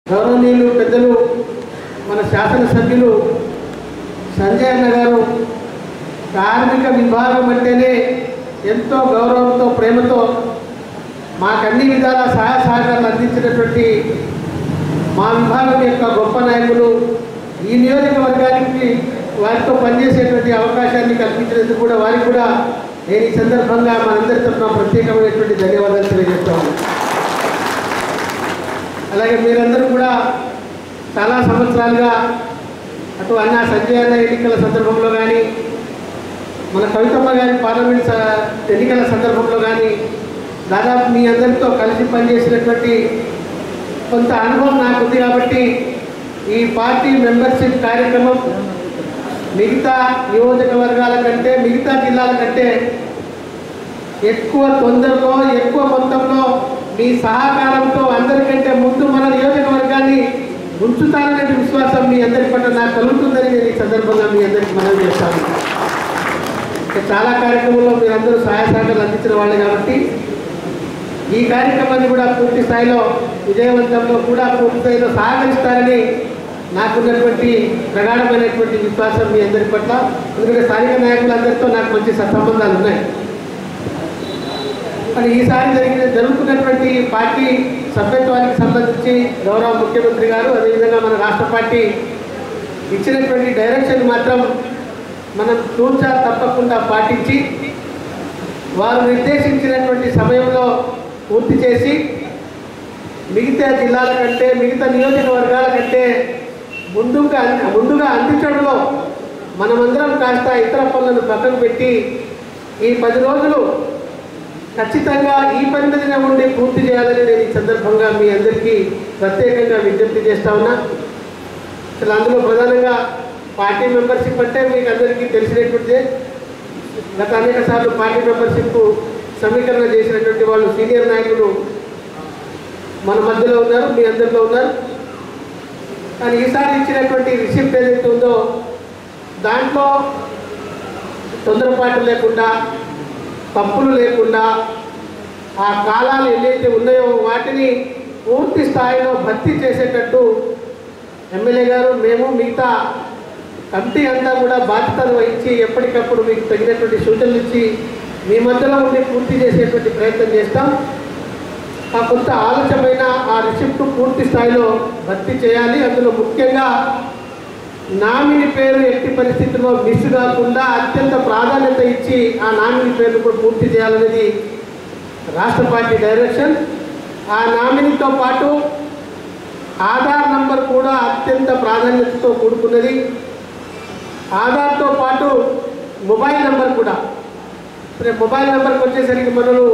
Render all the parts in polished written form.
గౌరవనీయులు పెద్దలు మన శాసనసభ్యులు సంజయ్ అన్న గారు కార్మిక విభాగం అంటేనే ఎంతో గౌరవంతో ప్రేమతో మాకన్ని విధాల సహాయ సహకారాలు అందించినటువంటి మా విభాగం యొక్క గొప్ప నాయకులు ఈ నియోజకవర్గానికి వారితో పనిచేసేటువంటి అవకాశాన్ని కల్పించినందుకు కూడా వారికి కూడా నేను ఈ సందర్భంగా మనందరి తరఫున ప్రత్యేకమైనటువంటి ధన్యవాదాలు తెలియజేస్తాను. అలాగే మీరందరూ కూడా చాలా సంవత్సరాలుగా అటు అన్న సంజయ్ అన్న ఎన్నికల సందర్భంలో కానీ మన కవితమ్మ గారి పార్లమెంట్ ఎన్నికల సందర్భంలో కానీ దాదాపు మీ అందరితో కలిసి పనిచేసినటువంటి కొంత అనుభవం నాకు ఉంది. కాబట్టి ఈ పార్టీ మెంబర్షిప్ కార్యక్రమం మిగతా నియోజకవర్గాల కంటే మిగతా జిల్లాల కంటే ఎక్కువ తొందరలో ఎక్కువ మొత్తంలో మీ సహకారంతో అందరికంటే ముందు మన నియోజకవర్గాన్ని ఉంచుతారనే విశ్వాసం మీ అందరి పట్ల నాకు కలుగుతుందని నేను ఈ సందర్భంగా మీ అందరికీ మనవి చేస్తాను. చాలా కార్యక్రమంలో మీరందరూ సహాయ సహకారాలు అందించిన వాళ్ళే కాబట్టి ఈ కార్యక్రమాన్ని కూడా పూర్తి స్థాయిలో విజయవంతంలో కూడా పూర్తి స్థాయిలో సహకరిస్తారని నాకున్నటువంటి ప్రగాఢమైనటువంటి విశ్వాసం మీ అందరి పట్ల. ఎందుకంటే స్థానిక నాయకులందరితో నాకు మంచి సత్సంబంధాలు ఉన్నాయి. మరి ఈసారి జరుగుతున్నటువంటి పార్టీ సభ్యత్వానికి సంబంధించి గౌరవ ముఖ్యమంత్రి గారు అదేవిధంగా మన రాష్ట్ర పార్టీ ఇచ్చినటువంటి డైరెక్షన్ మాత్రం మనం తూచా తప్పకుండా పాటించి వారు నిర్దేశించినటువంటి సమయంలో పూర్తి చేసి మిగతా జిల్లాల కంటే మిగతా నియోజకవర్గాల కంటే ముందుగా అందించడంలో మనమందరం కాస్త ఇతర పనులను పక్కకు పెట్టి ఈ 10 రోజులు ఖచ్చితంగా ఈ పని మీదనే ఉండి పూర్తి చేయాలని నేను ఈ సందర్భంగా మీ అందరికీ ప్రత్యేకంగా విజ్ఞప్తి చేస్తా ఉన్నా. అసలు అందులో ప్రధానంగా పార్టీ మెంబర్షిప్ అంటే మీకు అందరికీ తెలిసినటువంటిదే. గత అనేక సార్లు పార్టీ మెంబర్షిప్ సమీకరణ చేసినటువంటి వాళ్ళు సీనియర్ నాయకులు మన మధ్యలో ఉన్నారు, మీ అందరిలో ఉన్నారు. కానీ ఈసారి ఇచ్చినటువంటి రిసిప్ట్ ఏదైతే ఉందో దాంట్లో తొందరపాటు లేకుండా తప్పులు లేకుండా ఆ కాలాలు ఏదైతే ఉన్నాయో వాటిని పూర్తి స్థాయిలో భర్తీ చేసేటట్టు ఎమ్మెల్యే గారు మేము మిగతా కమిటీ అంతా కూడా బాధ్యతలు వహించి ఎప్పటికప్పుడు మీకు తగినటువంటి సూచనలు ఇచ్చి మీ మధ్యలో ఉండి పూర్తి చేసేటువంటి ప్రయత్నం చేస్తాం. ఆ కొంత ఆలస్యమైన ఆ రిసిప్ట్ పూర్తి స్థాయిలో భర్తీ చేయాలి. అందులో ముఖ్యంగా నామినీ పేరు ఎట్టి పరిస్థితుల్లో మిస్ కాకుండా అత్యంత ప్రాధాన్యత ఇచ్చి ఆ నామినీ పేరును కూడా పూర్తి చేయాలనేది రాష్ట్ర పార్టీ డైరెక్షన్. ఆ నామినీతో పాటు ఆధార్ నంబర్ కూడా అత్యంత ప్రాధాన్యతతో కూడుకున్నది. ఆధార్తో పాటు మొబైల్ నెంబర్ కూడా. మొబైల్ నెంబర్కి వచ్చేసరికి మనలు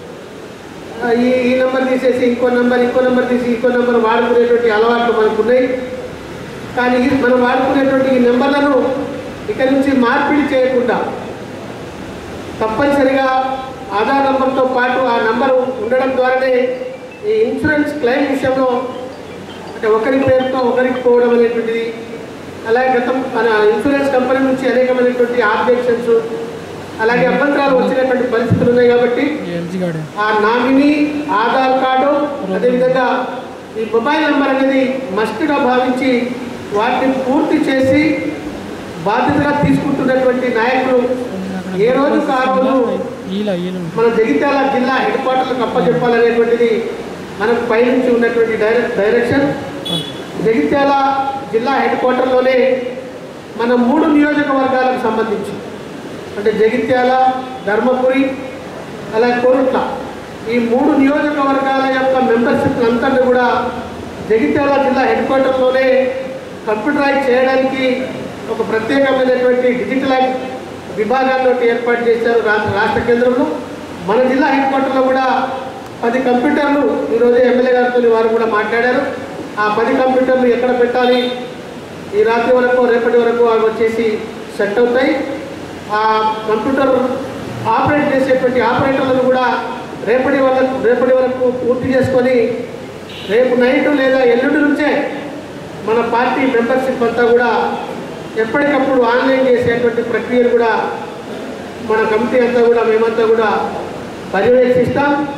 ఈ నెంబర్ తీసేసి ఇంకో నెంబర్ తీసి ఇంకో నెంబర్ వాడుకునేటువంటి అలవాట్లు మనకు ఉన్నాయి. కానీ మనం వాడుకునేటువంటి ఈ నెంబర్లను ఇక్కడి నుంచి మార్పిడి చేయకుండా తప్పనిసరిగా ఆధార్ నెంబర్తో పాటు ఆ నెంబరు ఉండడం ద్వారానే ఈ ఇన్సూరెన్స్ క్లెయిమ్ విషయంలో అంటే ఒకరి పేరుతో ఒకరికి పోవడం అనేటువంటిది, అలాగే గతం మన ఇన్సూరెన్స్ కంపెనీ నుంచి అనేకమైనటువంటి ఆబ్జెక్షన్స్ అలాగే అభ్యంతరాలు వచ్చినటువంటి పరిస్థితులు ఉన్నాయి. కాబట్టి ఆ నామినీ ఆధార్ కార్డు అదేవిధంగా ఈ మొబైల్ నెంబర్ అనేది మస్ట్గా భావించి వాటిని పూర్తి చేసి బాధ్యతగా తీసుకుంటున్నటువంటి నాయకులు ఏ రోజుకు ఆ రోజు మన జగిత్యాల జిల్లా హెడ్ క్వార్టర్లకు అప్పచెప్పాలనేటువంటిది మనకు పైనుంచి ఉన్నటువంటి డైరెక్షన్. జగిత్యాల జిల్లా హెడ్ క్వార్టర్లోనే మన 3 నియోజకవర్గాలకు సంబంధించి అంటే జగిత్యాల, ధర్మపురి అలాగే కోరుట్ల ఈ 3 నియోజకవర్గాల యొక్క మెంబర్షిప్ అంతా కూడా జగిత్యాల జిల్లా హెడ్ క్వార్టర్లోనే కంప్యూటరైజ్ చేయడానికి ఒక ప్రత్యేకమైనటువంటి డిజిటలైజ్ విభాగాన్ని ఏర్పాటు చేశారు రాష్ట్ర కేంద్రంలో. మన జిల్లా హెడ్ క్వార్టర్లో కూడా 10 కంప్యూటర్లు ఈరోజు ఎమ్మెల్యే గారితో వారు కూడా మాట్లాడారు. ఆ 10 కంప్యూటర్లు ఎక్కడ పెట్టాలి ఈ రాత్రి వరకు రేపటి వరకు అవి వచ్చేసి సెట్ అవుతాయి. ఆ కంప్యూటర్ ఆపరేట్ చేసేటువంటి ఆపరేటర్లను కూడా రేపటి వరకు పూర్తి చేసుకొని రేపు నైట్ లేదా ఎల్లుండి నుంచే మన పార్టీ మెంబర్షిప్ అంతా కూడా ఎప్పటికప్పుడు ఆన్లైన్ చేసేటువంటి ప్రక్రియను కూడా మన కమిటీ అంతా కూడా మేమంతా కూడా పర్యవేక్షిస్తాం.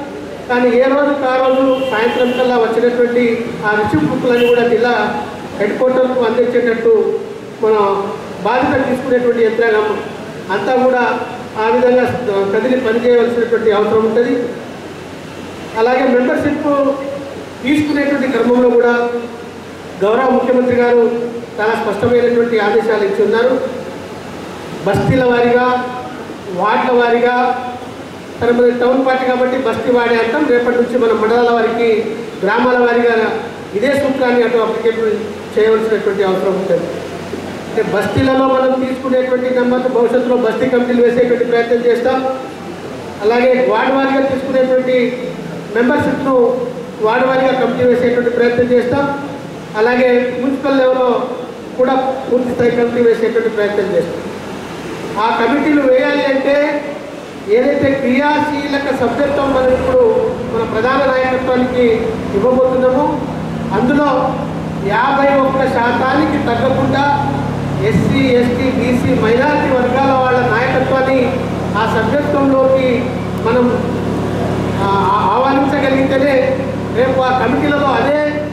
కానీ ఏ రోజుకి ఆ రోజు సాయంత్రం కల్లా వచ్చినటువంటి ఆ రిసిప్ట్ బుక్లన్నీ కూడా జిల్లా హెడ్ క్వార్టర్కు అందించేటట్టు మనం బాధ్యత తీసుకునేటువంటి యంత్రాంగం అంతా కూడా ఆ విధంగా కదిలి పనిచేయవలసినటువంటి అవసరం ఉంటుంది. అలాగే మెంబర్షిప్ తీసుకునేటువంటి క్రమంలో కూడా గౌరవ ముఖ్యమంత్రి గారు చాలా స్పష్టమైనటువంటి ఆదేశాలు ఇచ్చి ఉన్నారు. బస్తీల వారీగా, వార్డుల వారీగా, సరే మన టౌన్ పార్టీ కాబట్టి బస్తీ వాడే అంటాం, రేపటి నుంచి మన మండలాల వారికి, గ్రామాల వారీగా ఇదే సూత్రాన్ని అటు అప్లికేషన్ చేయవలసినటువంటి అవసరం ఉంటుంది. అంటే బస్తీలలో మనం తీసుకునేటువంటి నెంబర్లు భవిష్యత్తులో బస్తీ కమిటీలు వేసేటువంటి ప్రయత్నం చేస్తాం. అలాగే వార్డు వారీగా తీసుకునేటువంటి మెంబర్షిప్ను వార్డు వారీగా కమిటీ వేసేటువంటి ప్రయత్నం చేస్తాం. అలాగే మున్సిపల్ లెవెల్లో కూడా పూర్తి స్థాయి కమిటీ వేసేటువంటి ప్రయత్నం చేస్తాం. ఆ కమిటీలు వేయాలి అంటే ఏదైతే క్రియాశీలక సభ్యత్వం మనం ఇప్పుడు మన ప్రధాన నాయకత్వానికి ఇవ్వబోతున్నామో అందులో 51% తగ్గకుండా ఎస్సీ, ఎస్టీ, బీసీ, మైనారిటీ వర్గాల వాళ్ళ నాయకత్వాన్ని ఆ సభ్యత్వంలోకి మనం ఆహ్వానించగలిగితేనే రేపు ఆ కమిటీలలో అదే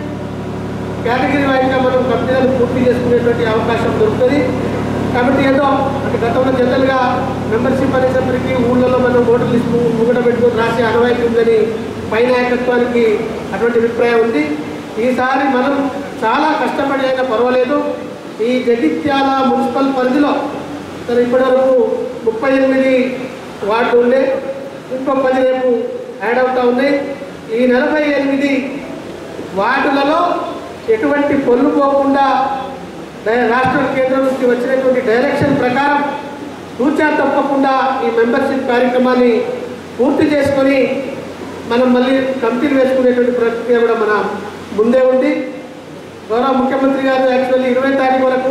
కేటగిరీ వైజ్గా మనం కమిటీలను పూర్తి చేసుకునేటువంటి అవకాశం దొరుకుతుంది. కాబట్టి ఏదో అంటే గతంలో జనరల్గా మెంబర్షిప్ అనేసరికి ఊళ్ళలో మనం ఓటర్ లిస్టు ముగట పెట్టుకుని రాసే అనువాయితీ ఉందని పై నాయకత్వానికి అటువంటి అభిప్రాయం ఉంది. ఈసారి మనం చాలా కష్టపడి అయినా పర్వాలేదు ఈ జగిత్యాల మున్సిపల్ పరిధిలో సరే ఇప్పటివరకు 38 వార్డులు ఉండే, ఇంకో 10 రేపు యాడ్ అవుతూ ఉన్నాయి. ఈ 48 వార్డులలో ఎటువంటి పొల్లు పోకుండా రాష్ట్ర కేంద్రం నుంచి వచ్చినటువంటి డైరెక్షన్ ప్రకారం తూచా తప్పకుండా ఈ మెంబర్షిప్ కార్యక్రమాన్ని పూర్తి చేసుకొని మనం మళ్ళీ కమిటీలు వేసుకునేటువంటి ప్రక్రియ కూడా మన ముందే ఉంది. గౌరవ ముఖ్యమంత్రి గారు యాక్చువల్లీ 20 తారీఖు వరకు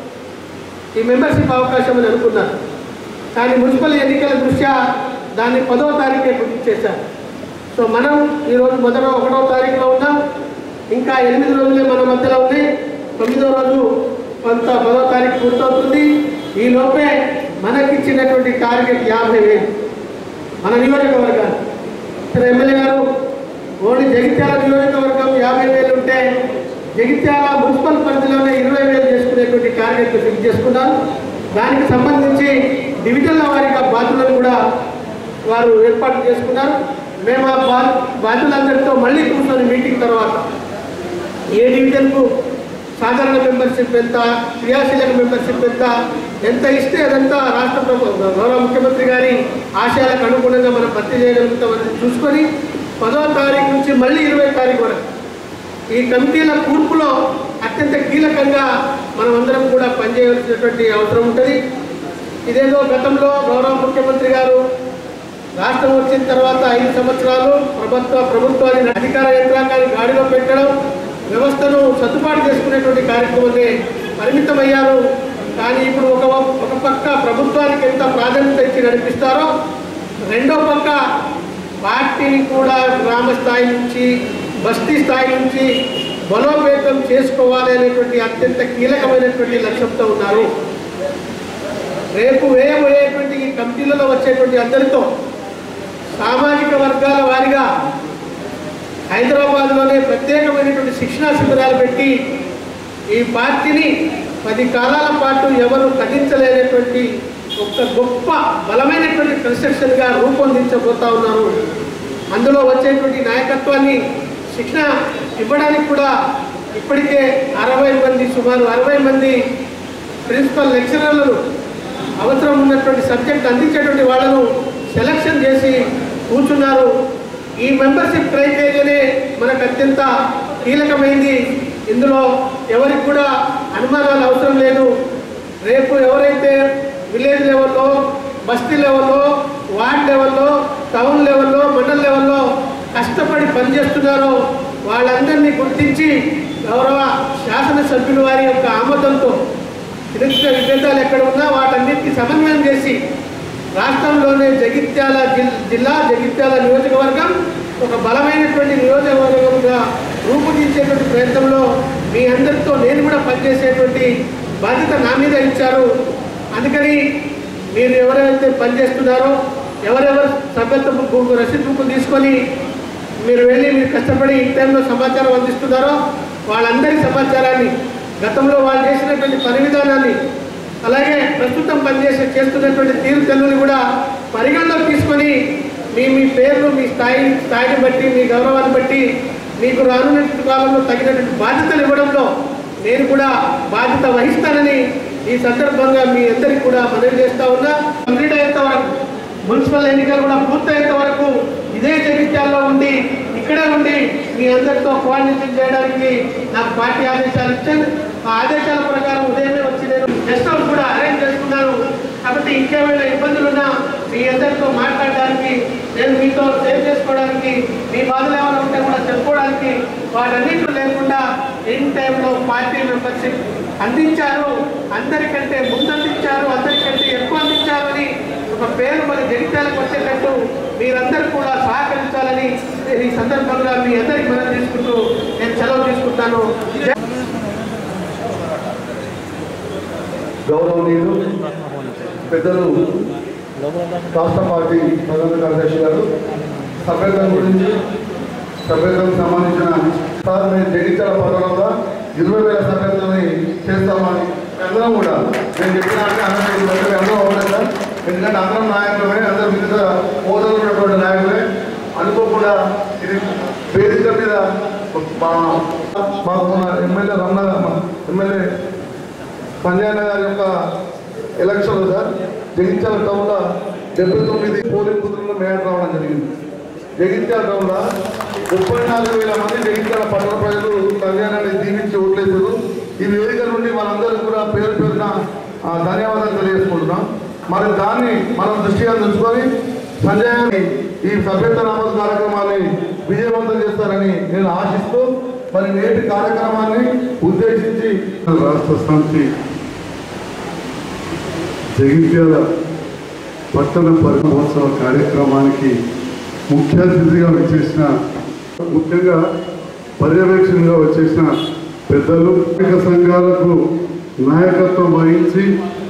ఈ మెంబర్షిప్ అవకాశం అని అనుకున్నారు. కానీ మున్సిపల్ ఎన్నికల దృష్ట్యా దాన్ని 10వ తారీఖే పూర్తి చేశారు. సో మనం ఈరోజు 1వ తారీఖులో ఉన్నాం. ఇంకా 8 రోజులే మన మధ్యలో ఉంది. 9వ రోజు కొంత 10వ తారీఖు పూర్తవుతుంది. ఈ లోపే మనకిచ్చినటువంటి టార్గెట్ 50,000 మన నియోజకవర్గాలు. సరే ఎమ్మెల్యే గారు ఓన్లీ జగిత్యాల నియోజకవర్గం 50,000 ఉంటే జగిత్యాల మున్సిపల్ పరిధిలోనే 20,000 చేసుకునేటువంటి టార్గెట్ ఫిక్స్ చేసుకున్నారు. దానికి సంబంధించి డివిజన్ల వారీగా బాధ్యులను కూడా వారు ఏర్పాటు చేసుకున్నారు. మేము ఆ బాధ్యులందరితో మళ్ళీ కూర్చొని మీటింగ్ తర్వాత ఏ డివిజన్కు సాధారణ మెంబర్షిప్ ఎంత, క్రియాశీలక మెంబర్షిప్ ఎంత ఇస్తే అదంతా రాష్ట్ర గౌరవ ముఖ్యమంత్రి గారి ఆశయాలకు అనుగుణంగా మనం భర్తీ చేయగలుగుతామని చూసుకొని 10వ తారీఖు నుంచి మళ్ళీ 20వ తారీఖు వరకు ఈ కమిటీల కూర్పులో అత్యంత కీలకంగా మనం అందరం కూడా పనిచేయవలసినటువంటి అవసరం ఉంటుంది. ఇదేదో గతంలో గౌరవ ముఖ్యమంత్రి గారు రాష్ట్రం వచ్చిన తర్వాత 5 సంవత్సరాలు ప్రభుత్వాన్ని అధికార యంత్రాంగాన్ని గాడిలో పెట్టడం, వ్యవస్థను సర్దుబాటు చేసుకునేటువంటి కార్యక్రమాన్ని పరిమితమయ్యారు. కానీ ఇప్పుడు ఒక పక్క ప్రభుత్వానికి ఎంత ప్రాధాన్యత ఇచ్చి నడిపిస్తారో రెండో పక్క పార్టీని కూడా గ్రామ స్థాయి నుంచి బస్తీ స్థాయి నుంచి బలోపేతం చేసుకోవాలి అనేటువంటి అత్యంత కీలకమైనటువంటి లక్ష్యంతో ఉన్నారు. రేపు వేయబోయేటువంటి ఈ కమిటీలలో వచ్చేటువంటి అందరితో సామాజిక వర్గాల వారిగా హైదరాబాద్లోనే ప్రత్యేకమైనటువంటి శిక్షణా శిబిరాలు పెట్టి ఈ పార్టీని 10 కాలాల పాటు ఎవరు కదించలేనటువంటి ఒక గొప్ప బలమైనటువంటి కన్స్ట్రక్షన్గా రూపొందించబోతా ఉన్నారు. అందులో వచ్చేటువంటి నాయకత్వాన్ని శిక్షణ ఇవ్వడానికి కూడా ఇప్పటికే 60 మంది సుమారు 60 మంది ప్రిన్సిపల్ లెక్చరర్లను అవసరం ఉన్నటువంటి సబ్జెక్ట్ అందించేటువంటి వాళ్ళను సెలక్షన్ చేసి కూర్చున్నారు. ఈ మెంబర్షిప్ క్రైటీరియానే మనకు అత్యంత కీలకమైంది. ఇందులో ఎవరికి కూడా అనుమానాలు అవసరం లేదు. రేపు ఎవరైతే విలేజ్ లెవెల్లో, బస్తీ లెవెల్లో, వార్డ్ లెవెల్లో, టౌన్ లెవెల్లో, మండల్ లెవెల్లో కష్టపడి పనిచేస్తున్నారో వాళ్ళందరినీ గుర్తించి గౌరవ శాసనసభ్యుల వారి యొక్క ఆమోదంతో నిరుద్యోగ విభేదాలు ఎక్కడ ఉన్నా వాటన్నిటికీ సమన్వయం చేసి రాష్ట్రంలోనే జగిత్యాల జిల్లా జగిత్యాల నియోజకవర్గం ఒక బలమైనటువంటి నియోజకవర్గంగా రూపుదిద్దేటువంటి ప్రయత్నంలో మీ అందరితో నేను కూడా పనిచేసేటువంటి బాధ్యత నా మీద ఇచ్చారు. అందుకని మీరు ఎవరైతే పనిచేస్తున్నారో ఎవరెవరు సభ్యత్వ రసీదు బుక్ తీసుకొని మీరు వెళ్ళి మీరు కష్టపడి ఈ టైంలో సమాచారం అందిస్తున్నారో వాళ్ళందరి సమాచారాన్ని, గతంలో వాళ్ళు చేసినటువంటి పని విధానాన్ని, అలాగే ప్రస్తుతం చేస్తున్నటువంటి తీరుతెన్నుని కూడా పరిగణలోకి తీసుకొని మీ పేర్లు, మీ స్థాయిని బట్టి, మీ గౌరవాన్ని బట్టి మీకు రానున్న కాలంలో తగినటువంటి బాధ్యతలు ఇవ్వడంలో నేను కూడా బాధ్యత వహిస్తానని ఈ సందర్భంగా మీ అందరికీ కూడా మనవి చేస్తా ఉన్నా. కంప్లీట్ అయ్యేంత వరకు, మున్సిపల్ ఎన్నికలు కూడా పూర్తయ్యేంత వరకు ఇదే జగిత్యాలలో ఉండి, ఇక్కడే ఉండి మీ అందరితో కోఆర్డినేషన్ చేయడానికి నాకు పార్టీ ఆదేశాలు ఇచ్చాను. ఆ ఆదేశాల ప్రకారం ఉదయమే వచ్చి నేను గెస్ట్ హౌస్ కూడా అరేంజ్ చేసుకున్నాను. కాబట్టి ఇంకేమైనా ఇబ్బందులున్నా మీ అందరితో మాట్లాడడానికి, నేను మీతో సేవ్ చేసుకోవడానికి, మీ బాధలు ఏమైనా ఉంటే కూడా చెప్పుకోవడానికి, వాటన్నింటిలో లేకుండా ఇన్ టైంలో పార్టీ మెంబర్షిప్ అందించారు. అందరికంటే ముందు అందించారు, అందరికంటే ఎక్కువ అందించారు అని ఒక పేరు మన జగిత్యాలకు వచ్చేటట్టు మీరందరూ కూడా సహకరించాలని నేను ఈ సందర్భంగా మీ అందరికి మనం తీసుకుంటూ నేను సెలవు తీసుకుంటాను. గౌరవనీయులు పెద్దలు రాష్ట్ర పార్టీ ప్రధాన కార్యదర్శి గారు సభ్యత్వం గురించి, సభ్యత్వం సంబంధించిన సార్ మేము జగిత్యాల పట్టణంలో 20,000 సభ్యత్వాన్ని చేస్తామని అందరం కూడా నేను చెప్పిన అందరూ అవ్వలేదు సార్. ఎందుకంటే అందరం నాయకులమే, అందరూ వివిధ హోదాలు ఉన్నటువంటి నాయకులే. అనుకోకుండా ఇది వేదిక మీద మాకు ఎమ్మెల్యే ఎమ్మెల్యే సంజయ్ గారి యొక్క ఎలక్షన్లు సార్ జగిత్యాల టౌన్లో 79 పోలింగ్ బూతుల్లో మేయర్ రావడం జరిగింది. జగిత్యాల టౌన్లో 34,000 మంది జగిత్యాల పట్టణ ప్రజలు సంజయ్ దీవించి ఓట్లేశారు. ఈ వేదిక నుండి మనందరూ కూడా పేరు పేరున ధన్యవాదాలు తెలియజేసుకుంటున్నాం. మరి దాన్ని మనం దృష్టిగా ఉంచుకొని సంజయ్ ఈ సభ్యత్వ నమోదు కార్యక్రమాన్ని విజయవంతం చేస్తారని నేను ఆశిస్తూ మరి నేటి కార్యక్రమాన్ని ఉద్దేశించి రాష్ట్ర సమితి జగిత్యాల పట్టణ మహోత్సవ కార్యక్రమానికి ముఖ్య అతిథిగా వచ్చేసిన, ముఖ్యంగా పర్యవేక్షణగా వచ్చేసిన పెద్దలు, సంఘాలకు నాయకత్వం వహించి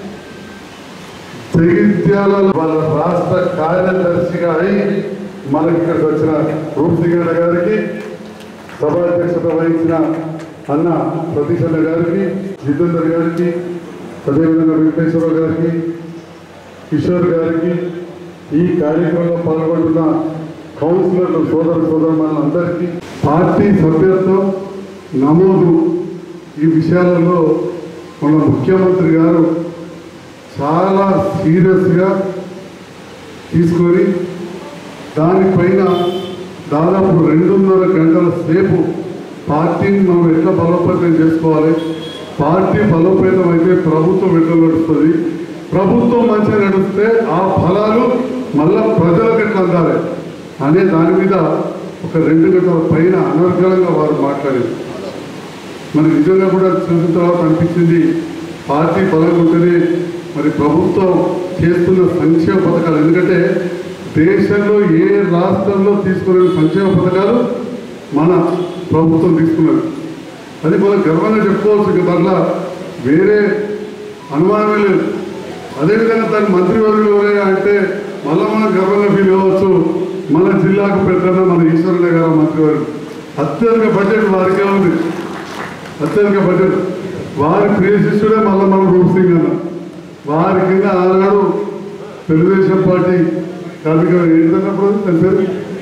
జగిత్యాల వాళ్ళ రాష్ట్ర కార్యదర్శిగా అయి మనకి ఇక్కడికి వచ్చిన రూప్సింగన్న గారికి, సభాధ్యక్షత వహించిన అన్న సతీష్ అన్న గారికి, జితేందర్ గారికి, అదేవిధంగా వెంకటేశ్వర గారికి, కిషోర్ గారికి, ఈ కార్యక్రమంలో పాల్గొంటున్న కౌన్సిలర్లు సోదరులందరికీ, పార్టీ సభ్యత్వం నమోదు ఈ విషయాలలో మన ముఖ్యమంత్రి గారు చాలా సీరియస్గా తీసుకొని దానిపైన దాదాపు 2.5 గంటల సేపు పార్టీని మనం ఎట్లా బలోపేతం చేసుకోవాలి, పార్టీ బలోపేతం అయితే ప్రభుత్వం ఎట్లా నడుస్తుంది, ప్రభుత్వం మంచిగా నడిస్తే ఆ ఫలాలు మళ్ళా ప్రజలకు ఎట్లా అందాలి అనే దాని మీద ఒక 2 గంటల పైన అనర్గళంగా వారు మాట్లాడారు. మరి నిజంగా కూడా చూసిన తర్వాత అనిపించింది, పార్టీ బలంగా ఉంటేనే మరి ప్రభుత్వం చేస్తున్న సంక్షేమ పథకాలు, ఎందుకంటే దేశంలో ఏ రాష్ట్రంలో తీసుకునే సంక్షేమ పథకాలు మన ప్రభుత్వం తీసుకున్నది. అది మనం గర్వంగా చెప్పుకోవచ్చు. ఇక దాంట్లో వేరే అనుమానమే లేదు. అదేవిధంగా దాని మంత్రివర్గులు ఎవరైనా అంటే మళ్ళీ మనం గర్వంగా ఫీల్ అవ్వచ్చు. మన జిల్లాకు పెద్దన్న మన ఈశ్వరన్న గారు మంత్రివర్గం, అత్యధిక బడ్జెట్ వారికే ఉంది. అత్యధిక బడ్జెట్ వారి ప్రియ శిష్యుడే మళ్ళీ మన రూప్సింగ్ అన్న. వారి కింద ఆనాడు తెలుగుదేశం పార్టీ కార్మిక ఏంటన్నప్పుడు దాని పేరు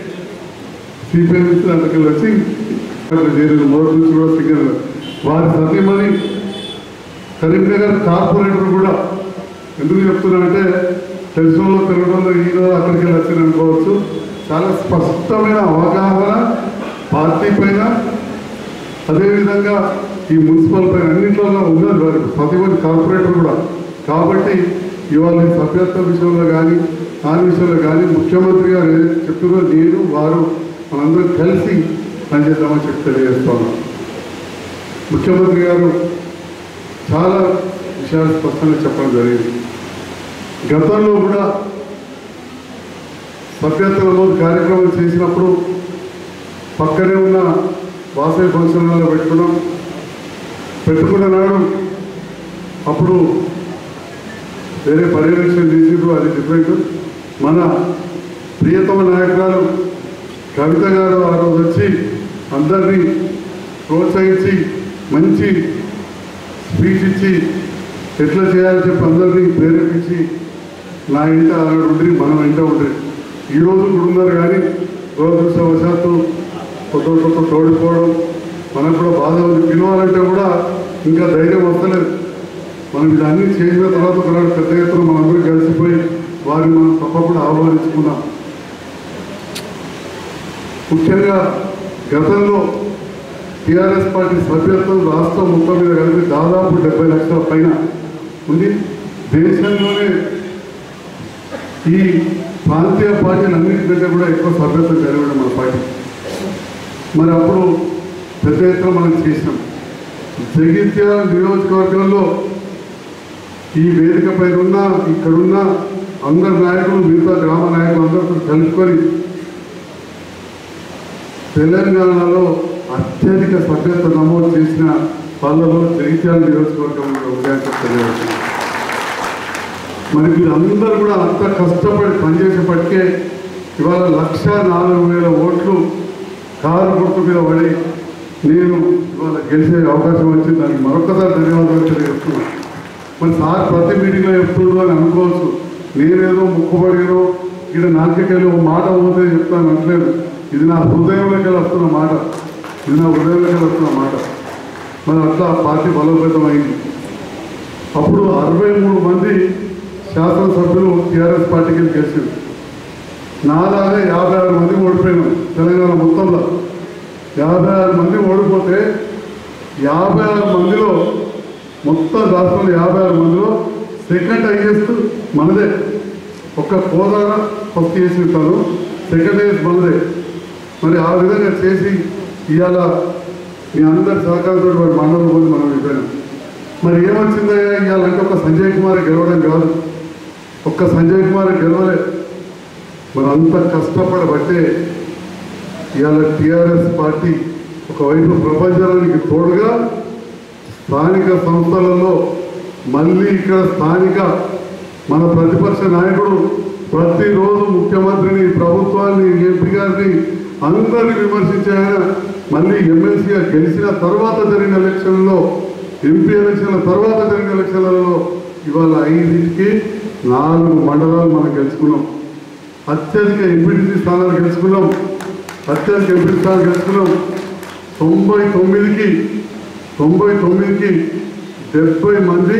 సిపిఐ నుంచి దాంట్లోకి వచ్చి చేరిన మొదటి నుంచి కూడా సింగర్. వారి సతీమణి కరీంనగర్ కార్పొరేటర్ కూడా. ఎందుకు చెప్తున్నానంటే తెలిసిన వాళ్ళు తిరగడంలో ఈరోజు అక్కడికి వచ్చింది అనుకోవచ్చు. చాలా స్పష్టమైన అవగాహన పార్టీ పైన, అదేవిధంగా ఈ మున్సిపల్ పైన అన్నింటిలో ఉన్నది వారి సతీమణి కార్పొరేటర్ కూడా. కాబట్టి ఇవాళ సభ్యత్వ విషయంలో కానీ దాని విషయంలో కానీ ముఖ్యమంత్రి గారు ఏదైతే చెప్తున్నారో నేను వారు మనందరం కలిసి పనిచేద్దామని చెప్పి తెలియజేస్తున్నాను. ముఖ్యమంత్రి గారు చాలా విషయాలు స్పష్టంగా చెప్పడం జరిగింది. గతంలో కూడా సభ్యత్వ నమోదు కార్యక్రమం చేసినప్పుడు పక్కనే ఉన్న వాసవి ఫంక్షన్ హాల్లో పెట్టుకున్న నాడు అప్పుడు వేరే పర్యవేక్షణ చేసిండ్రు, అది డిఫరెంట్. మన ప్రియతమ నాయకురాలు కవిత గారు ఆ రోజు వచ్చి అందరినీ ప్రోత్సహించి మంచి స్పీచ్ ఇచ్చి ఎట్లా చేయాలని చెప్పి అందరినీ ప్రేరేపించి నా ఇంట ఆనాడు ఉండి మనం ఇంట ఉండి ఈరోజు కూడా ఉన్నారు. కానీ దురదృష్టవశాత్తు కొత్త తోడిపోవడం మనకు కూడా బాధ ఉంది. పిలవాలంటే కూడా ఇంకా ధైర్యం వస్తలేదు. మనం ఇదన్నీ చేసిన తర్వాత ఒకనాడు పెద్ద ఎత్తున మనందరూ కలిసిపోయి వారిని మనం తప్పకుండా ఆహ్వానించుకున్నాం. ముఖ్యంగా గతంలో టీఆర్ఎస్ పార్టీ సభ్యత్వం రాష్ట్రం మొత్తం మీద కలిపి దాదాపు 70 లక్షల పైన ఉంది. దేశంలోనే ఈ ప్రాంతీయ పార్టీలన్నింటికంటే కూడా ఎక్కువ సభ్యత్వం కలిగి మన పార్టీ. మరి అప్పుడు పెద్ద ఎత్తున మనం చేసినాం. జగిత్యాల నియోజకవర్గంలో ఈ వేదిక పైన ఉన్న ఇక్కడున్న అందరు నాయకులు మిగతా గ్రామ నాయకులు అందరితో కలుసుకొని తెలంగాణలో అత్యధిక సభ్యత్వం నమోదు చేసిన వాళ్ళలో జగిత్యాల నియోజకవర్గంలో తెలియవచ్చు. మరి వీళ్ళందరూ కూడా అంత కష్టపడి పనిచేసేపటికే ఇవాళ 1,04,000 ఓట్లు కారు గుర్తు మీద పడి నేను ఇవాళ గెలిచే అవకాశం వచ్చింది. దానికి మరొకసారి ధన్యవాదాలు తెలియజేస్తున్నాను. మరి సార్ ప్రతి మీటింగ్లో చెప్తుండ్రు అని అనుకోవచ్చు. నేనేదో ముక్కుబడినో ఇక్కడ నాలుకకెళ్ళి ఒక మాట పోతే చెప్తాను అనట్లేదు. ఇది నా హృదయంలోకి వస్తున్న మాట. మరి అట్లా పార్టీ బలోపేతమైంది. అప్పుడు 63 మంది శాసనసభ్యులు టీఆర్ఎస్ పార్టీకి గెలిచారు. నాలాగే 56 మంది ఓడిపోయినాం. తెలంగాణ మొత్తంలో 56 మంది ఓడిపోతే 56 మందిలో మొత్తం రాష్ట్రంలో 56 మందిలో సెకండ్ హైయెస్ట్ మనదే. ఒక్క కోదాడ ఫస్ట్ చేసి ఉంటాను, సెకండ్ హైయెస్ట్ మనదే. మరి ఆ విధంగా చేసి ఇవాళ మీ అందరి సహకారంతో మండలం పోయి మనం అయిపోయినాం. మరి ఏమొచ్చిందయ్యా ఇవాళంటే ఒక సంజయ్ కుమార్ గెలవడం కాదు, ఒక్క సంజయ్ కుమార్ గెలవలే. మరి అంత కష్టపడబట్టే ఇవాళ టీఆర్ఎస్ పార్టీ ఒకవైపు ప్రపంచానికి తోడుగా స్థానిక సంస్థలలో మళ్ళీ ఇక్కడ స్థానిక మన ప్రతిపక్ష నాయకుడు ప్రతిరోజు ముఖ్యమంత్రిని, ప్రభుత్వాన్ని, ఎంపీ గారిని అందరినీ విమర్శించే ఆయన మళ్ళీ ఎమ్మెల్సీగా గెలిచిన తర్వాత జరిగిన ఎలక్షన్లో, ఎంపీ ఎలక్షన్ల తర్వాత జరిగిన ఎలక్షన్లలో ఇవాళ 5కి 4 మండలాలు మనం గెలుచుకున్నాం. అత్యధిక ఎంపీటీసీ స్థానాలు గెలుచుకున్నాం. 99కి 77 మంది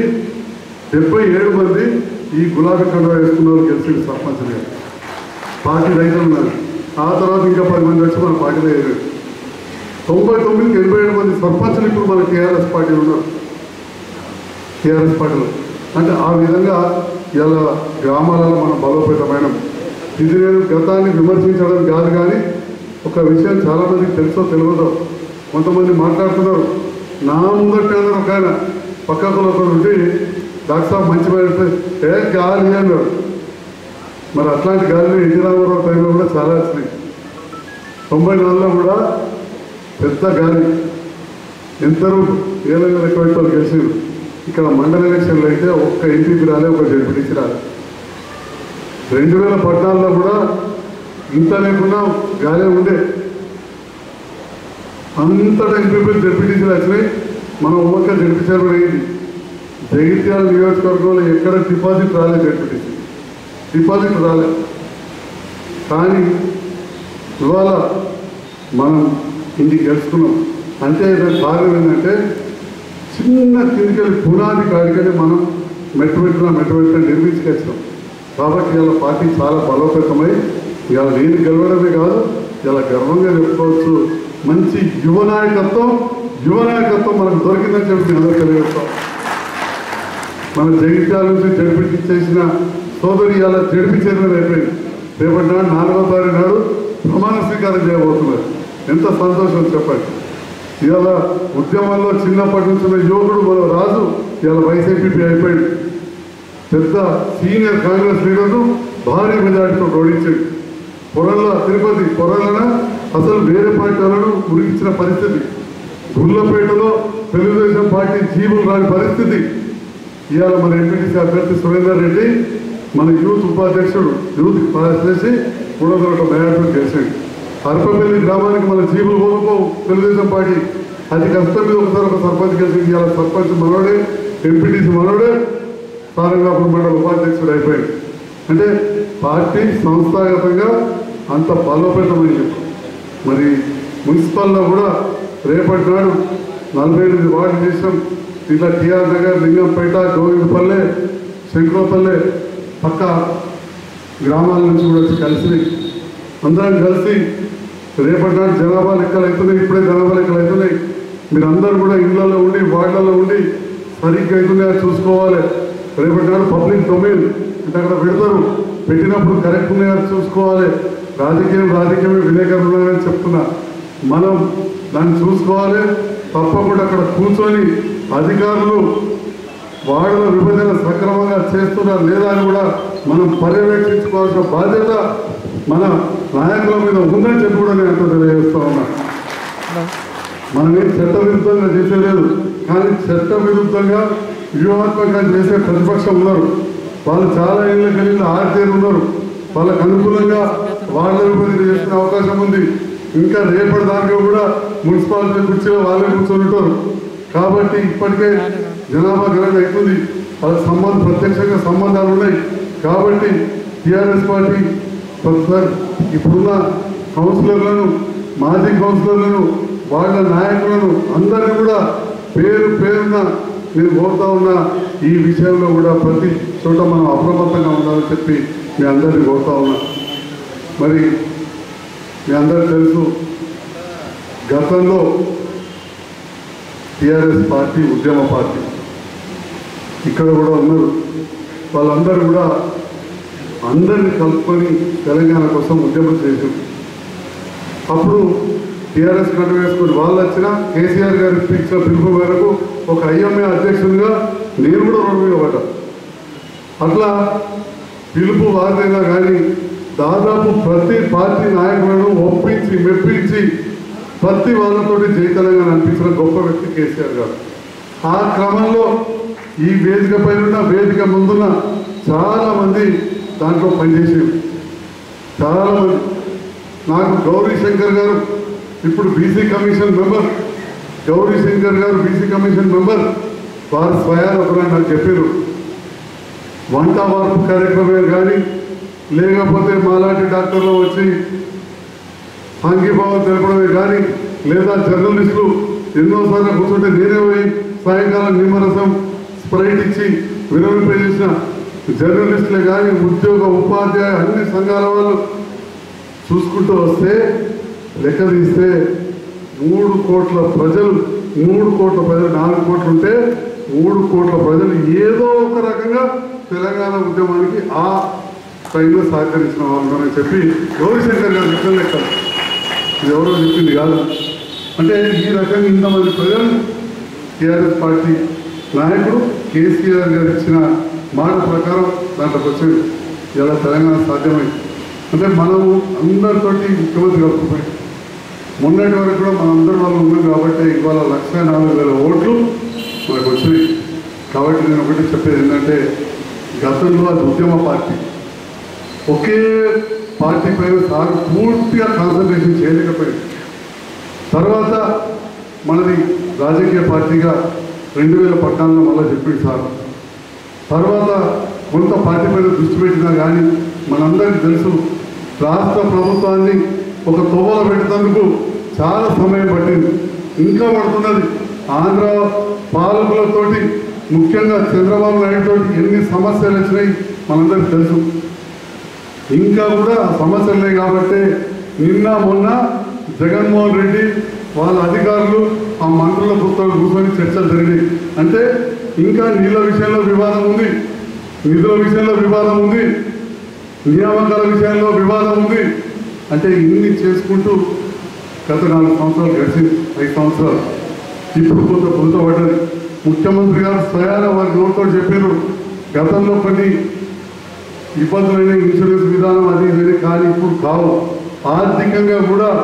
ఈ గులాబీ కండువా వేసుకున్న వాళ్ళు గెలిచింది సర్పంచ్ గారు. పార్టీ రైతులు ఉన్నారు. ఆ తర్వాత ఇంకా 10 మంది వచ్చి మన పార్టీలో వేయలేదు. 99కి 87 మంది సర్పంచులు ఇప్పుడు మన టీఆర్ఎస్ పార్టీలో ఉన్నారు. టీఆర్ఎస్ పార్టీలో అంటే ఆ విధంగా ఇలా గ్రామాలలో మనం బలోపేతమైన. ఇది నేను గతాన్ని విమర్శించడం కాదు, కానీ ఒక విషయం చాలామందికి తెలుసో తెలియదో కొంతమంది మాట్లాడుతున్నారు. నా ముందట ఒక ఆయన పక్కకు ఒకరు ఉండి డాక్టర్ సాబ్ మంచి పెడితే గాలి అన్నాడు. మరి అట్లాంటి గాలిని ఎన్టీ రామారావు టైంలో కూడా చాలా వచ్చినాయి. 94లో కూడా పెద్ద గాలి, ఎంతరు 7 ఎక్కువ గెలిచారు. ఇక్కడ మండల ఎలక్షన్లు అయితే ఒక్క ఎంపీపీ రాలే, ఒక జడ్పీటీసీ రాలే. 2014లో కూడా ఇంత లేకుండా గాలే ఉండే. అంతటా ఎంపీపీలు జడ్పీటీసీలు వచ్చినాయి. మనం ఒక్క జడ్పీ చైర్మన్ అయింది. జగిత్యాల నియోజకవర్గంలో ఎక్కడ డిపాజిట్ రాలే, జడ్పీటీసీ డిపాజిట్ రాలే. కానీ ఇవాళ మనం ఇంటికి గెలుచుకున్నాం. అంటే దాని కారణం ఏంటంటే చిన్న కిందికెళ్ళి పునాది కాడికని మనం మెట్టు నిర్మించుకొచ్చినాం. కాబట్టి ఇలా పార్టీ చాలా బలోపేతమై ఇలా నేను గెలవడమే కాదు, ఇలా గర్వంగా చెప్పుకోవచ్చు. మంచి యువ నాయకత్వం మనకు దొరికిందని చెప్పి అందరూ తెలియజేస్తాం. మన జగిత్యాల నుంచి జడ్పీ చేసిన సోదరి ఇలా జడ్పీ చైర్మన్ అయిపోయింది. రేపటి నాడు 4వ తారీఖు నాడు ప్రమాణ స్వీకారం చేయబోతున్నారు. ఎంత సంతోషం చెప్పండి. ఇవాళ ఉద్యమంలో చిన్నప్పటి నుంచి ఉన్న యువకుడు మన రాజు ఇవాళ వైసీపీ అయిపోయింది. పెద్ద సీనియర్ కాంగ్రెస్ లీడర్ను భారీ మెజార్టీతో ఓడించాడు. తిరుపతి పొరలన అసలు వేరే పార్టీ వాళ్ళను ఉరికించిన పరిస్థితి. గుళ్ళపేటలో తెలుగుదేశం పార్టీ జీవులు రాని పరిస్థితి. ఇవాళ మన ఎంపీటీసీ అభ్యర్థి సురేందర్ రెడ్డి మన యూత్ ఉపాధ్యక్షుడు యూత్ పాస్ చేసి 301 మెజార్టీతో గెలిచాడు. అర్పపల్లి గ్రామానికి మన జీవులు కోరుకో తెలుగుదేశం పార్టీ అది కష్టం మీద ఒకసారి ఒక సర్పంచ్ కలిసి ఇవాళ సర్పంచ్ మనోడే, ఎంపీటీసీ మనోడే, సారంగాపురం మండల ఉపాధ్యక్షుడు అయిపోయాడు. అంటే పార్టీ సంస్థాగతంగా అంత బలోపేతమైంది. మరి మున్సిపల్లో కూడా రేపటి నాడు 48 వార్డులు చేసాం. ఇట్లా టీఆర్ నగర్, లింగంపేట, గోవిందపల్లె, శంకరపల్లె పక్క గ్రామాల నుంచి కూడా వచ్చి కలిసి అందరం కలిసి రేపటి నాడు జనాభా లెక్కలు అవుతున్నాయి. ఇప్పుడే జనాభా లెక్కలు అవుతున్నాయి. మీరందరూ కూడా ఇళ్లలో ఉండి వార్డులలో ఉండి సరిగ్గా అవుతున్నాయో చూసుకోవాలి. రేపటి నాడు పబ్లిక్ డొమైన్ అంటే అక్కడ పెడతారు, పెట్టినప్పుడు కరెక్ట్ ఉన్నాయో చూసుకోవాలి. రాజకీయమే విలేకరులు ఉన్నాయని చెప్తున్నా, మనం దాన్ని చూసుకోవాలి. తప్పకుండా అక్కడ కూర్చొని అధికారులు వార్డుల విభజన సక్రమంగా చేస్తున్నారు లేదా అని కూడా మనం పర్యవేక్షించుకోవాల్సిన బాధ్యత మన నాయకుల మీద ఉందని చెప్పి కూడా నేను అంతా తెలియజేస్తా ఉన్నా. మనమేం చట్ట విరుద్ధంగా చేసేలేదు, కానీ చట్ట విరుద్ధంగా వ్యూహాత్మకంగా చేసే ప్రతిపక్షం ఉన్నారు. వాళ్ళు చాలా ఏళ్ళకి వెళ్ళి ఆర్టీఆర్ ఉన్నారు. వాళ్ళకు అనుకూలంగా వాళ్ళ విభజన చేసిన అవకాశం ఉంది. ఇంకా రేపటి దాకా కూడా మున్సిపాలిటీ కుర్చీలో వాళ్ళే కూర్చొని ఉంటారు. కాబట్టి ఇప్పటికే జనాభా గణన అవుతుంది, వాళ్ళ ప్రత్యక్షంగా సంబంధాలు ఉన్నాయి. కాబట్టి టీఆర్ఎస్ పార్టీ ఒకసారి ఇప్పుడున్న కౌన్సిలర్లను, మాజీ కౌన్సిలర్లను, వాళ్ళ నాయకులను అందరినీ కూడా పేరున నేను కోరుతా ఉన్నా. ఈ విషయంలో కూడా ప్రతి చోట మనం అప్రమత్తంగా ఉండాలని చెప్పి మీ అందరినీ కోరుతా ఉన్నా. మరి మీ అందరికీ తెలుసు, గతంలో టీఆర్ఎస్ పార్టీ ఉద్యమ పార్టీ ఇక్కడ కూడా ఉన్నారు. వాళ్ళందరూ కూడా అందరినీ కలుపుకొని తెలంగాణ కోసం ఉద్యమం చేశారు. అప్పుడు టీఆర్ఎస్ కంట వేసుకుని వాళ్ళు వచ్చినా కేసీఆర్ గారు ఇచ్చిన పిలుపు మేరకు ఒక ఐఎంఏ అధ్యక్షునిగా నేను కూడా రుణమయ్యబడ్డా. అట్లా పిలుపు వారిదైనా కానీ దాదాపు ప్రతి పార్టీ నాయకులను ఒప్పించి మెప్పించి ప్రతి వాళ్ళతోటి జై తెలంగాణ అనిపించిన గొప్ప వ్యక్తి కేసీఆర్ గారు. ఆ క్రమంలో ఈ వేదిక పైన వేదిక ముందున్న చాలామంది దాంట్లో పనిచేసేవి. చాలామంది నాకు గౌరీ శంకర్ గారు ఇప్పుడు BC commission member, Gauri Shankar గారు బీసీ కమిషన్ మెంబర్. వారు స్వయాన ఒకరు నాకు చెప్పారు, వంట వార్పు కార్యక్రమే కానీ లేకపోతే మాలాంటి డాక్టర్లు వచ్చి సంఘీభావం తెలపడమే కానీ లేదా జర్నలిస్టులు ఎన్నోసార్లు కూర్చుంటే నేనే పోయి సాయంకాలం నిమ్మరసం స్ప్రైట్ ఇచ్చి విరమింపజేసిన జర్నలిస్టులే కానీ ఉద్యోగ ఉపాధ్యాయ అన్ని సంఘాల వాళ్ళు చూసుకుంటూ వస్తే లెక్క తీస్తే 3 కోట్ల ప్రజలు 4 కోట్లు ఉంటే 3 కోట్ల ప్రజలు ఏదో ఒక రకంగా తెలంగాణ ఉద్యమానికి ఆ టైంలో సహకరించిన వాళ్ళు అని చెప్పి గౌరీశంకర్ గారు చెప్పిన లెక్కలు. ఇది ఎవరో చెప్పింది కాదు. అంటే ఈ రకంగా ఇంతమంది ప్రజలు టీఆర్ఎస్ పార్టీ నాయకుడు కేసీఆర్ గారు ఇచ్చిన మాట ప్రకారం దాంట్లోకి వచ్చేది ఇలా తెలంగాణ సాధ్యమైంది. అంటే మనము అందరితోటి ముఖ్యమంత్రి కలుపుకుపోయి మొన్నటి వరకు కూడా మనందరి వాళ్ళు ఉన్నాం కాబట్టి ఇవాళ 1,04,000 ఓట్లు మనకు వచ్చినాయి. కాబట్టి నేను ఒకటి చెప్పేది ఏంటంటే, గతంలో అది ఉద్యమ పార్టీ, ఒకే పార్టీ పైన సార్ పూర్తిగా కాన్సన్ట్రేషన్ చేయలేకపోయింది. తర్వాత మనది రాజకీయ పార్టీగా 2014లో మళ్ళీ చెప్పింది సార్. తర్వాత కొంత పార్టీ పైన దృష్టి పెట్టినా కానీ మనందరికీ తెలుసు రాష్ట్ర ప్రభుత్వాన్ని ఒక తోవల పెట్టేందుకు చాలా సమయం పట్టింది, ఇంకా పడుతున్నది. ఆంధ్ర పాలకులతోటి ముఖ్యంగా చంద్రబాబు నాయుడు తోటి ఎన్ని సమస్యలు వచ్చినాయి మనందరికీ తెలుసు. ఇంకా కూడా సమస్యలు ఉన్నాయి కాబట్టి నిన్న మొన్న జగన్మోహన్ రెడ్డి వాళ్ళ అధికారులు ఆ మంత్రుల పుస్తకాలు కూర్చొని చర్చలు జరిగినాయి. అంటే ఇంకా నీళ్ళ విషయంలో వివాదం ఉంది, నిధుల విషయంలో వివాదం ఉంది, నియామకాల విషయంలో వివాదం ఉంది. అంటే ఇన్ని చేసుకుంటూ గత 4 సంవత్సరాలు గడిచింది, 5 సంవత్సరాలు. ఇప్పుడు కొంత పడ్డది. ముఖ్యమంత్రి గారు స్వయాన వారి నోటితో చెప్పారు, గతంలో కొన్ని ఇబ్బందులైన ఇన్సూరెన్స్ విధానం అది ఇది కానీ ఇప్పుడు కావు. ఆర్థికంగా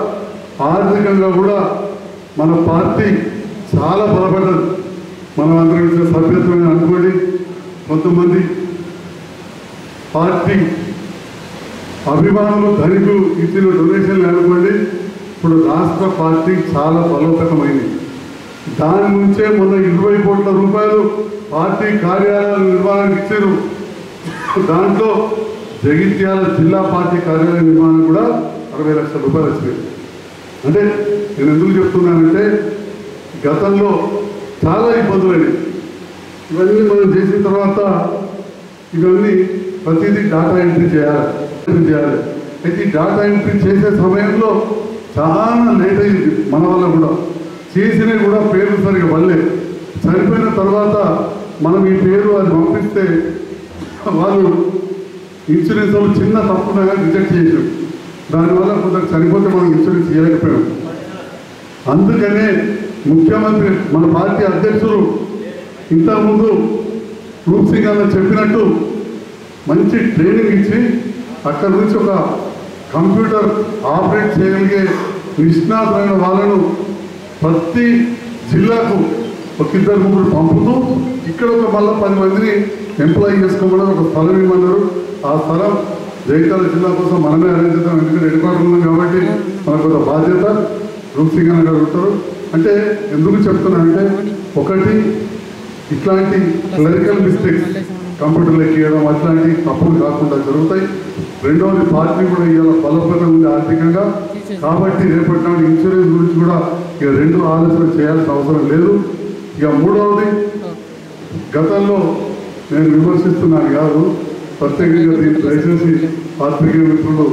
కూడా మన పార్టీ చాలా బలపడ్డది. మనం అందరం ఇచ్చిన సభ్యత్వం అనుకోండి, కొంతమంది పార్టీ అభిమానులు ధనికులు ఇచ్చిన డొనేషన్లు అనుకోండి ఇప్పుడు రాష్ట్ర పార్టీ చాలా బలోపేతమైంది. దాని నుంచే మొన్న 20 కోట్ల రూపాయలు పార్టీ కార్యాలయాల నిర్మాణానికి ఇచ్చారు. దాంట్లో జగిత్యాల జిల్లా పార్టీ కార్యాలయ నిర్మాణం కూడా 60 లక్షల రూపాయలు వచ్చినాయి. అంటే నేను ఎందుకు చెప్తున్నానంటే గతంలో చాలా ఇబ్బందులైనవి. ఇవన్నీ మనం చేసిన తర్వాత ఇవన్నీ ప్రతిదీ డాటా ఎంట్రీ చేయాలి. అయితే ఈ డాటా ఎంట్రీ చేసే సమయంలో చాలా లేట్ అయింది. మన వల్ల కూడా చేసినవి కూడా పేర్లు సరిగా వల్లే చనిపోయిన తర్వాత మనం ఈ పేరు అది పంపిస్తే వాళ్ళు ఇన్సూరెన్స్ వాళ్ళు చిన్న తప్పున రిజెక్ట్ చేసాం. దానివల్ల కొందరు చనిపోతే మనం ఇన్సూరెన్స్ చేయలేకపోయాం. అందుకనే ముఖ్యమంత్రి మన పార్టీ అధ్యక్షులు ఇంతకుముందు రూప్ సింగ్ అన్న చెప్పినట్టు మంచి ట్రైనింగ్ ఇచ్చి అక్కడి నుంచి ఒక కంప్యూటర్ ఆపరేట్ చేయగలిగే నిష్ణాతులైన వాళ్ళను ప్రతి జిల్లాకు ఒక 2-3 పంపుతూ ఇక్కడ ఒక మళ్ళీ 10 మందిని ఎంప్లాయీ చేసుకోమని ఒక స్థలం ఇవ్వమన్నారు. ఆ స్థలం జగిత్యాల జిల్లా కోసం మనమే అరేంజ్ చేద్దాం. ఎందుకంటే హెడ్క్వార్టర్ ఉన్నాం కాబట్టి మనకు ఒక బాధ్యత. రూప్ సింగ్ అని అడుగుతారు. అంటే ఎందుకు చెప్తున్నానంటే ఒకటి ఇట్లాంటి క్లరికల్ మిస్టేక్స్ కంప్యూటర్లు ఎక్కియడం అట్లాంటి తప్పులు కాకుండా జరుగుతాయి. రెండవది పార్టీ కూడా ఇవాళ బలోపేతం ఉంది ఆర్థికంగా. కాబట్టి రేపటి నాడు ఇన్సూరెన్స్ గురించి కూడా ఇక 2 ఆలోచన చేయాల్సిన అవసరం లేదు. ఇక మూడవది గతంలో నేను విమర్శిస్తున్నాను కాదు, ప్రత్యేకంగా దీన్ని దయచేసి పాత్రికేయ మిత్రులు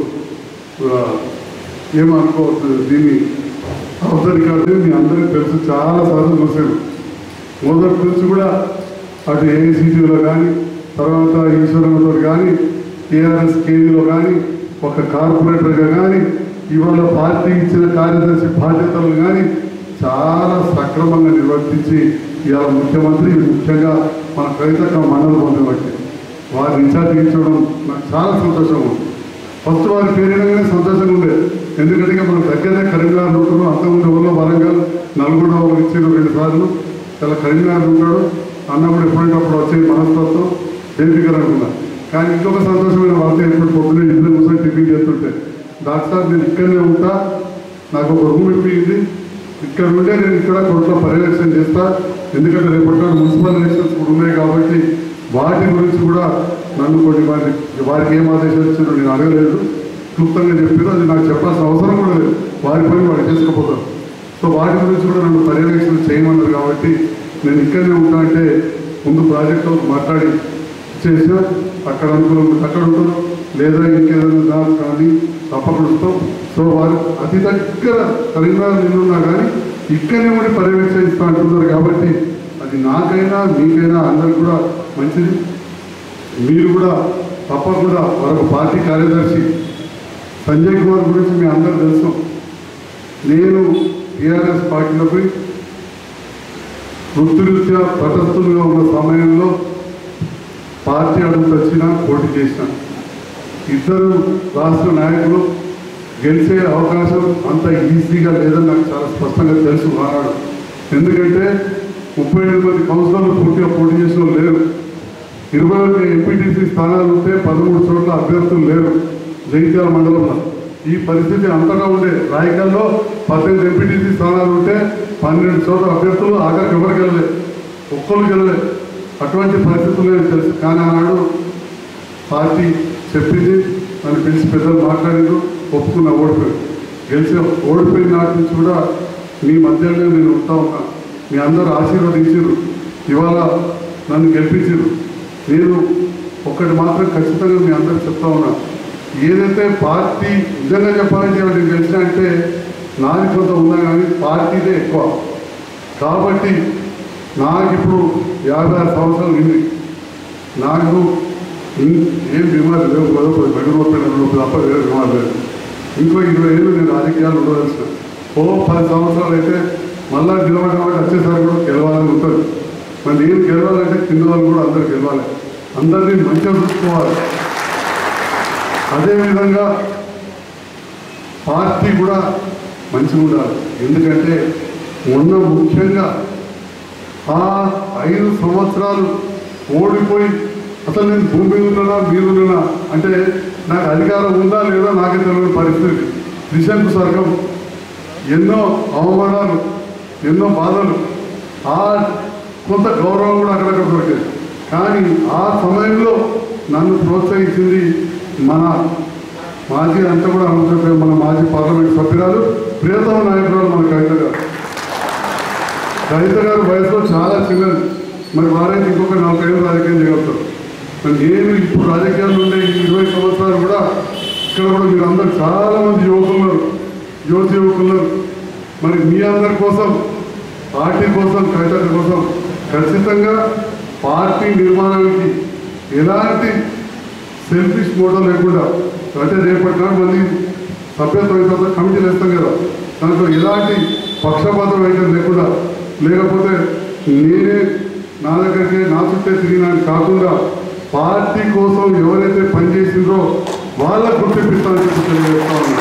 ఏమనుకోవద్దు. దీన్ని అవసరం కాదు. మీ అందరికీ తెలుసు, చాలాసార్లు చూసాను. మొదటి నుంచి కూడా అటు ఏఐసిటీలో కానీ తర్వాత ఈశ్వరంతో కానీ టీఆర్ఎస్ కేవీలో కానీ ఒక కార్పొరేటర్గా కానీ ఇవాళ పార్టీ ఇచ్చిన కార్యదర్శి బాధ్యతలు కానీ చాలా సక్రమంగా నిర్వర్తించి ఇవాళ ముఖ్యమంత్రి ముఖ్యంగా మన కవితక్క మండలం పొందబట్టి వారిని ఇన్ఛార్జ్ ఇచ్చడం నాకు చాలా సంతోషంగా ఉంది. ఫస్ట్ వారి పేరుగానే సంతోషంగా ఉండేది. ఎందుకంటే మనం దగ్గరనే కరీంనగర్ ఉంటున్నాం. అంతకుముందు ఊళ్ళో వరంగల్ నల్గొండ వాళ్ళు ఇచ్చారు 2 సార్లు. చాలా కరీంనగర్ ఉంటాడు అన్న కూడా ఎప్పుడైనప్పుడు వచ్చే మనస్తత్వం జయంతికర్ అనుకున్నా. కానీ ఇంకొక సంతోషమైన వార్త ఎప్పుడు పొద్దునే ఇంట్లో కూర్చొని టిఫిన్ చేస్తుంటే డాక్టర్ నేను ఇక్కడనే ఉంటా, నాకు ఒక రూమ్ ఇప్పింది, ఇక్కడ ఉంటే నేను ఇక్కడ కోట్ల పర్యవేక్షణ చేస్తా. ఎందుకంటే రేపటి మున్సిపల్ ఎలక్షన్స్ కూడా ఉన్నాయి కాబట్టి వాటి గురించి కూడా నన్ను కొన్ని వారికి ఏం ఆదేశాలు ఇచ్చారో నేను అడగలేదు. క్లుప్తంగా చెప్పారు. అది నాకు చెప్పాల్సిన అవసరం కూడా లేదు. వారి పని వాడు చేసుకుపోతారు. సో వాటి గురించి కూడా నన్ను పర్యవేక్షణ చేయమన్నారు. కాబట్టి నేను ఇక్కడనే ఉంటా అంటే ముందు ప్రాజెక్టు మాట్లాడి చేసిన అక్కడ అనుకూలం అక్కడ ఉంటాం, లేదా ఇంకేదైనా దాని కానీ తప్పకుండా వస్తాం. సో వారు అతి దగ్గర కరీంనగర్ నిన్నున్నా కానీ ఇక్కడనే ఉండి పర్యవేక్షిస్తూ అంటున్నారు. కాబట్టి అది నాకైనా మీకైనా అందరికి కూడా మంచిది. మీరు కూడా తప్పకుండా మరొక పార్టీ కార్యదర్శి సంజయ్ కుమార్ గురించి మీ అందరూ తెలుసు. నేను టీఆర్ఎస్ పార్టీలోకి వృత్తిరీత్యా తటస్థులుగా ఉన్న సమయంలో పార్టీ అడుగుతూ వచ్చినా పోటీ చేసిన 2 రాష్ట్ర నాయకులు గెలిచే అవకాశం అంత ఈజీగా లేదని నాకు చాలా స్పష్టంగా తెలుసు ఆనాడు. ఎందుకంటే 37 మంది కౌన్సిలర్లు పూర్తిగా పోటీ చేసిన వాళ్ళు లేరు. 21 ఎంపీటీసీ స్థానాలు ఉంటే 13 చోట్ల అభ్యర్థులు లేరు జగిత్యాల మండలంలో. ఈ పరిస్థితి అంతగా ఉండే. రాయకల్లో 18 ఎంపీటీసీ స్థానాలు ఉంటే 12 చోట్ల అభ్యర్థులు ఆఖరికి ఎవరు గెలలేదు, ఒక్కరు గెలలేదు. అటువంటి పరిస్థితులు తెలుసు. కానీ ఆనాడు పార్టీ చెప్పింది, అని పిలిచి పెద్దలు మాట్లాడారు, ఒప్పుకున్న ఓడిపోయి ఓడిపోయిన నాటి నుంచి కూడా మీ మధ్యలో నేను ఉంటా ఉన్నా. మీ అందరూ ఆశీర్వదించారు, ఇవాళ నన్ను గెలిపించారు. నేను ఒక్కటి మాత్రం ఖచ్చితంగా మీ అందరూ చెప్తా ఉన్నా, ఏదైతే పార్టీ నిజంగా చెప్పాలంటే నేను గెలిచినా అంటే నాది కొంత ఉన్నా కానీ పార్టీదే ఎక్కువ. కాబట్టి నాకు ఇప్పుడు 56 సంవత్సరాలు ఉంది. నాకు ఏం బీమారు లేవు, మెడనొప్పి తప్ప వేరే బీమారు లేదు. ఇంకో 20 ఏళ్ళు నేను రాజకీయాలు ఉండవలసిన. 10 సంవత్సరాలు అయితే మళ్ళా గెలవడం వచ్చేసరికి కూడా గెలవాలని ఉంటుంది. మరి నేను గెలవాలంటే కింద వాళ్ళు కూడా అందరూ గెలవాలి, అందరినీ మంచిగా చూసుకోవాలి. అదేవిధంగా పార్టీ కూడా మంచిగా ఉండాలి. ఎందుకంటే మొన్న ముఖ్యంగా ఆ 5 సంవత్సరాలు ఓడిపోయి అసలు నేను భూమి ఉన్నానా మీరున్నా అంటే నాకు అధికారం ఉందా లేదా నాకే తెలియని పరిస్థితి. దిశకు స్వర్గం, ఎన్నో అవమానాలు, ఎన్నో బాధలు, ఆ కొంత గౌరవం కూడా అక్కడక్కడ దొరికేది. కానీ ఆ సమయంలో నన్ను ప్రోత్సహించింది మన మాజీ అంతా కూడా అనుకుంటే మన మాజీ పార్లమెంట్ సభ్యురాలు, ప్రియతమ నాయకురాలు మన కవిత గారు. కవిత గారు వయసులో చాలా చిన్నది, మరి వారైతే ఇంకొక 40 ఏళ్ళు రాజకీయం చేయగలుగుతారు. నేను ఇప్పుడు రాజకీయాలు ఉండే ఈ 20 సంవత్సరాలు కూడా ఇక్కడ కూడా మీరు అందరూ చాలామంది యువకులు, యువకులు, మరి మీ అందరి కోసం, పార్టీ కోసం, కవిత కోసం ఖచ్చితంగా పార్టీ నిర్మాణానికి ఎలాంటి సెల్ఫిష్ మోడల్ లేకుండా, అంటే రేపటి నాడు మళ్ళీ సభ్యత్వం కమిటీలు వేస్తాం కదా, దాంట్లో ఎలాంటి పక్షపాతం వైఖరి లేకుండా, లేకపోతే నేనే నా దగ్గరికి నా చుట్టే తిరిగినాన్ని కాకుండా పార్టీ కోసం ఎవరైతే పనిచేసిందో వాళ్ళకు గుర్తిపిస్తానని చెప్పి తెలియజేస్తా ఉన్నా.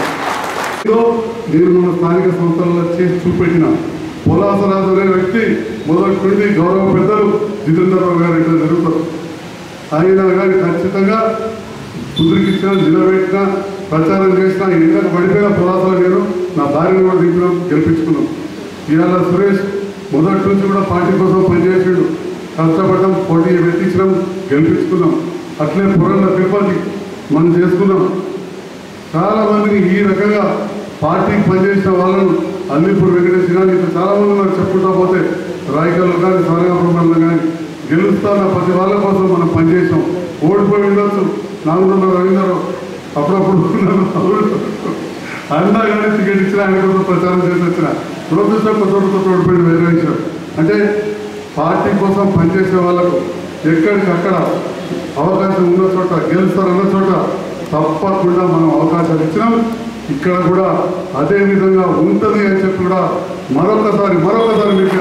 నేను మన స్థానిక సంస్థలలో చేసి చూపెట్టిన పొలాసరాజు అనే వ్యక్తి మొదటి నుండి గౌరవ పెద్దలు జితేంద్రరావు గారు ఇట్లా జరుగుతారు. ఆయన కానీ ఖచ్చితంగా కుదిరికిచ్చిన, నిలబెట్టిన, ప్రచారం చేసిన, ఎన్నికలు పడిపోయిన పొలాసలో నేను నా భార్యను కూడా దింపినాం, గెలిపించుకున్నాం. ఇవాళ సురేష్ మొదటి నుంచి కూడా పార్టీ కోసం పనిచేసాడు, కష్టపడ్డాం, పోటీ పెట్టించడం, గెలిపించుకున్నాం. అట్లే పురంలో తిరుపతి మనం చేసుకున్నాం. చాలామందిని ఈ రకంగా పార్టీకి పనిచేసిన వాళ్ళను అల్లిపూర్ వెంకటేష్ కానీ ఇంకా చాలామంది నాకు చెప్పుకుంటా పోతే రాయకల్లో కానీ సారంగపురంలో కానీ గెలుస్తున్న ప్రతి వాళ్ళ కోసం మనం పనిచేసాం. ఓడిపోయి ఉండొచ్చు, 400 రవీంద్రరావు అప్పుడప్పుడు అన్నా కానీ టికెట్ ఇచ్చిన ఆయన కోసం ప్రచారం చేసి వచ్చిన దురదృష్టం కొత్త ఓడిపోయిన వేరే విషయం. అంటే పార్టీ కోసం పనిచేసే వాళ్ళకు ఎక్కడికక్కడ అవకాశం ఉన్న చోట, గెలుస్తారన్న చోట తప్పకుండా మనం అవకాశాలు ఇచ్చినాం. ఇక్కడ కూడా అదే విధంగా ఉంటుంది అని చెప్పి కూడా మరొకసారి మీకు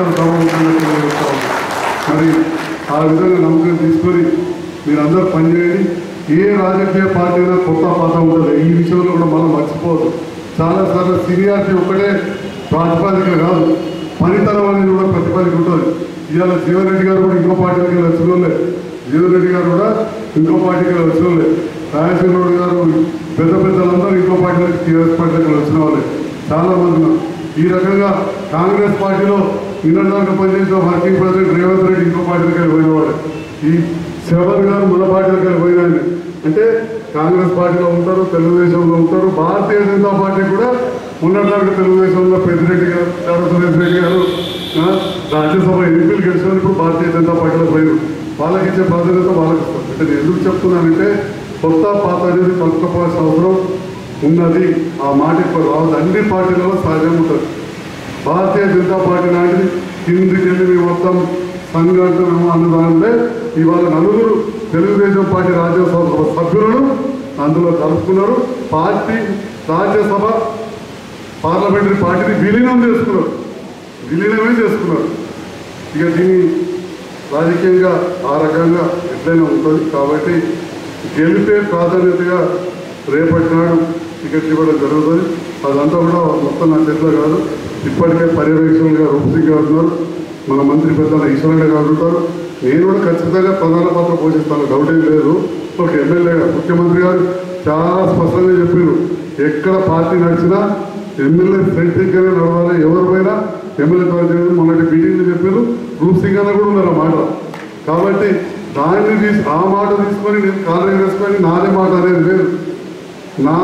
మరి ఆ విధంగా నమ్మకం తీసుకొని మీరందరూ పనిచేయండి. ఏ రాజకీయ పార్టీ అయినా కొత్త పాత ఉంటుంది, ఈ విషయంలో కూడా మనం మర్చిపోవద్దు. చాలాసార్లు సీనియారిటీ ఒక్కటే ప్రాతిపాదిక కాదు, పనితనం అనేది కూడా ప్రతిపాదిక ఉంటుంది. ఇవాళ జీవన్ రెడ్డి గారు కూడా ఇంకో పార్టీకి వచ్చిన వాళ్ళే, జీవన్ రెడ్డి గారు కూడా ఇంకో పార్టీకి వచ్చిన వాళ్ళే, రాజశేఖర గారు పెద్దలందరూ ఇంకో పార్టీలకి, టీఆర్ఎస్ పార్టీలకి వచ్చిన వాళ్ళే చాలామంది ఉన్నారు. ఈ రకంగా కాంగ్రెస్ పార్టీలో నిన్నదాకా పనిచేసిన వర్కింగ్ ప్రెసిడెంట్ రేవంత్ రెడ్డి ఇంకో పార్టీలకి పోయినవాడు, ఈ శివన్ గారు మన పార్టీలకి పోయినాయని. అంటే కాంగ్రెస్ పార్టీలో ఉంటారు, తెలుగుదేశంలో ఉంటారు, భారతీయ జనతా పార్టీ కూడా ఉన్నదాకా తెలుగుదేశంలో పెద్దిరెడ్డి గారు, సురేష్ రెడ్డి గారు రాజ్యసభ ఎంపీలు గెలిచిన ఇప్పుడు భారతీయ జనతా పార్టీలో పోయారు. వాళ్ళకి ఇచ్చే ప్రాధాన్యత వాళ్ళకి ఇస్తారు. అంటే నేను ఎందుకు చెప్తున్నానంటే కొత్త పాత అనేది కలుపుకోవాల్సిన అవసరం ఉన్నది. ఆ మాట ఇప్పుడు రావద్దు. అన్ని పార్టీలలో సహజంగా ఉంటుంది. భారతీయ జనతా పార్టీ లాంటిది కిందికి వెళ్ళి మేము మొత్తం సంఘటన అన్నదానిలో ఇవాళ 4 తెలుగుదేశం పార్టీ రాజ్యసభ సభ్యులను అందులో కలుపుకున్నారు. పార్టీ రాజ్యసభ పార్లమెంటరీ పార్టీని విలీనమే చేసుకున్నారు. ఇక దీన్ని రాజకీయంగా ఆ రకంగా ఎట్లయినా ఉంటుంది. కాబట్టి గెలిపే ప్రాధాన్యతగా రేపటి నాడు టికెట్ ఇవ్వడం జరుగుతుంది. అదంతా కూడా మొత్తం నా చేతిలో కాదు. ఇప్పటికే పర్యవేక్షకులుగా రూపసింగ్ గారు ఉన్నారు, మన మంత్రి పెద్దల ఈశ్వరరెడ్డి గారు ఉంటారు. నేను కూడా ఖచ్చితంగా ప్రధాన పాత్ర పోషిస్తాను, డౌట్ ఏం లేదు. ఒక ఎమ్మెల్యేగా ముఖ్యమంత్రి గారు చాలా స్పష్టంగా చెప్పారు, ఎక్కడ పార్టీ నడిచినా ఎమ్మెల్యే ఫ్రెండ్గానే నడవాలి, ఎవరు పోయినా ఎమ్మెల్యే ద్వారా మొన్నటి మీటింగ్లో చెప్పారు. రూపసింగ్ అన్న కూడా ఉన్నారు ఆ మాట. కాబట్టి దాన్ని ఆ మాట తీసుకొని నేను కార్యం వేసుకొని నాదే మాట అనేది లేదు. నా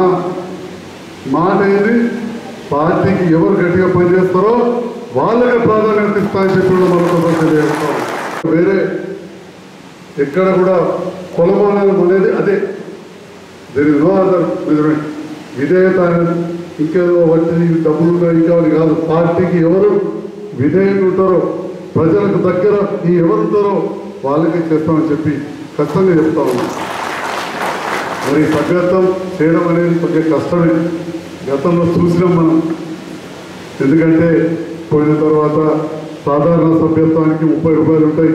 మాట ఏంది, పార్టీకి ఎవరు గట్టిగా పనిచేస్తారో వాళ్ళకే ప్రాధాన్యత ఇస్తా అని చెప్పి మనతో తెలియజేస్తాం. వేరే ఎక్కడ కూడా కొలమానం అనేది అదే, there is no other measurement. విధేయత అనేది ఇంకేదో వచ్చి డబ్బులు ఇంకా కాదు. పార్టీకి ఎవరు విధేయంగా ఉంటారో, ప్రజలకు దగ్గర ఈ ఎవరు ఉంటారో వాళ్ళకి చేస్తామని చెప్పి ఖచ్చితంగా చెప్తా ఉన్నాం. మరి సభ్యత్వం చేయడం అనేది కొంచెం కష్టమే, గతంలో చూసినాం మనం. ఎందుకంటే పోయిన తర్వాత సాధారణ సభ్యత్వానికి 30 రూపాయలు ఉంటాయి,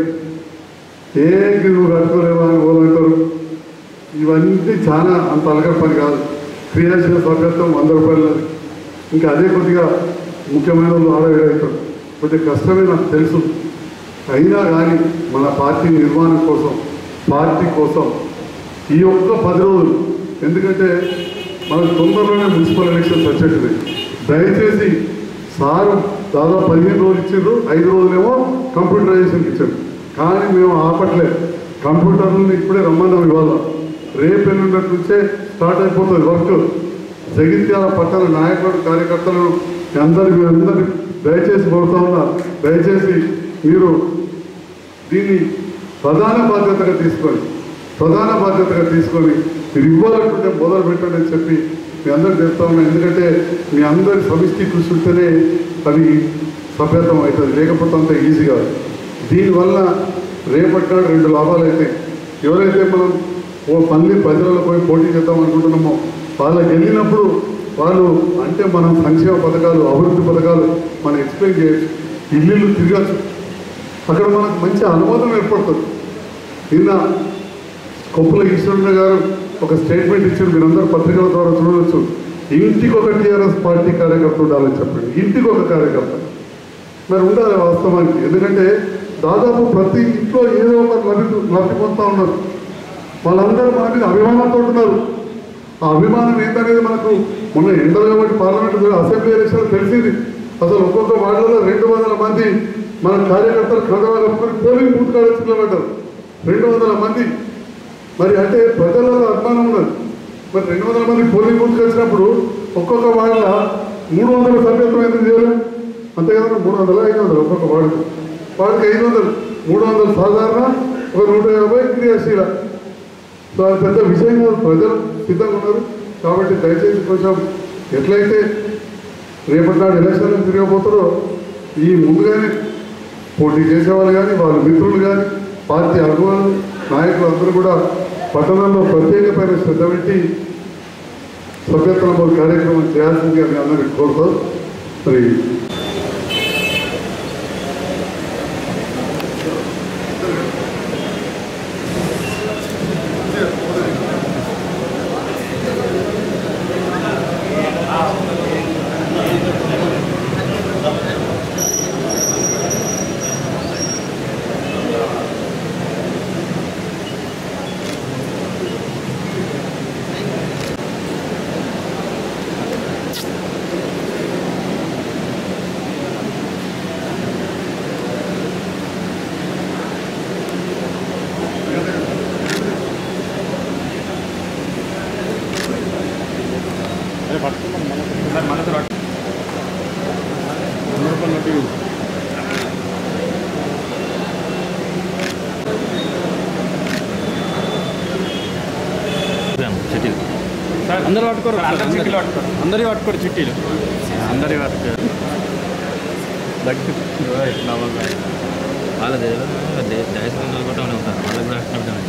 ఏకి నువ్వు కట్టుకోలేవా అని వాళ్ళంటారు. ఇవన్నీ చాలా అంత అలగ పని కాదు. క్రియాశీల సభ్యత్వం 100 రూపాయలు, ఇంకా అదే కొద్దిగా ముఖ్యమైన వాళ్ళు ఆడవేడవుతారు. కొద్దిగా కష్టమే నాకు తెలుసు. అయినా కానీ మన పార్టీ నిర్మాణం కోసం, పార్టీ కోసం ఈ ఒక్క 10 రోజులు ఎందుకంటే మనకు తొందరలోనే మున్సిపల్ ఎలక్షన్స్ వచ్చేటివి. దయచేసి సారు దాదాపు 15 రోజులు ఇచ్చారు, 5 రోజులేమో కంప్యూటరైజేషన్కి ఇచ్చారు. కానీ మేము ఆపట్లేదు. కంప్యూటర్లను ఇప్పుడే రమ్మన్నాం. ఇవాళ రేపు ఎల్లుండటి నుంచే స్టార్ట్ అయిపోతుంది వర్క్. జగిత్యాల పట్టణ నాయకులు కార్యకర్తలు మీరందరి దయచేసి కోరుతా ఉన్నా, దయచేసి మీరు దీన్ని ప్రధాన బాధ్యతగా తీసుకొని మీరు ఇవ్వాలనుకుంటే మొదలు పెట్టండి అని చెప్పి మీ అందరికి చెప్తా ఉన్నా. ఎందుకంటే మీ అందరి సమిష్టి కృషి ఉంటేనే అది సభ్యత్వం అవుతుంది, లేకపోతే అంత ఈజీ కాదు. దీనివల్ల రేపటి నాడు 2 లాభాలు అవుతాయి. ఎవరైతే మనం పల్లి ప్రజలలో పోయి పోటీ చేద్దాం అనుకుంటున్నామో వాళ్ళకి వెళ్ళినప్పుడు వాళ్ళు అంటే మనం సంక్షేమ పథకాలు, అభివృద్ధి పథకాలు మనం ఎక్స్ప్లెయిన్ చేయొచ్చు, ఇల్లు తిరగచ్చు. అక్కడ మనకు మంచి అనుభవం ఏర్పడుతుంది. నిన్న కొప్పుల ఈశ్వరన్న గారు ఒక స్టేట్మెంట్ ఇచ్చారు, మీరందరూ పత్రికల ద్వారా చూడవచ్చు. ఇంటికి ఒక టీఆర్ఎస్ పార్టీ కార్యకర్త ఉండాలని చెప్పండి. ఇంటికి ఒక కార్యకర్త మరి ఉండాలి వాస్తవానికి. ఎందుకంటే దాదాపు ప్రతి ఇంట్లో ఏదో ఒక లబ్ధి పొందుతూ ఉన్నారు. వాళ్ళందరూ మన మీద అభిమానంతో ఉన్నారు. ఆ అభిమానం ఏంటనేది మనకు మొన్న ఎండలు కాబట్టి పార్లమెంట్ అసెంబ్లీ ఎలక్షన్ తెలిసింది. అసలు ఒక్కొక్క వార్డులలో 200 మంది మన కార్యకర్తలు కండవాళ్ళు కప్పుకొని పోలింగ్ బూత్ కాడ నిలబడ్డారు. 200 మంది. మరి అంటే ప్రజలలో అభిమానం ఉన్నది. మరి 200 మంది పోలింగ్ బూత్ వచ్చినప్పుడు ఒక్కొక్క వార్డుల 300 సభ్యత్వం ఎందుకు చేయలేదు? అంతే కదా, 300 500 ఒక్కొక్క వార్డుకి 500, 300 సాధారణ, ఒక 150 క్రియాశీల. సో అది పెద్ద విషయం కాదు, ప్రజలు సిద్ధంగా ఉన్నారు. కాబట్టి దయచేసి కొంచెం ఎట్లయితే రేపటి నాడు ఎలక్షన్లు తిరగబోతారో ఈ ముందుగానే పోటీ చేసేవాళ్ళు కానీ వాళ్ళ మిత్రులు కానీ పార్టీ అభిమానులు నాయకులు అందరూ కూడా పట్టణంలో ప్రత్యేకమైన శ్రద్ధ పెట్టి సభ్యత్వ నమోదు కార్యక్రమం చేయాల్సిందిగా మీ అందరికీ కోరుతారు. మరి అందరూ పట్టుకోరు, అందరి పట్టుకోరు చిట్టీలు, అందరి పట్టుకోరు. వాళ్ళ దేశంలో కూడా ఉంటారు, వాళ్ళకి కూడా అట్లా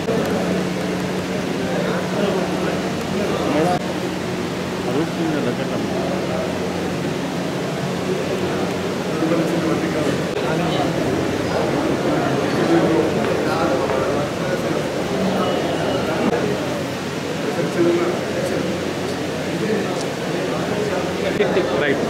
రైట్.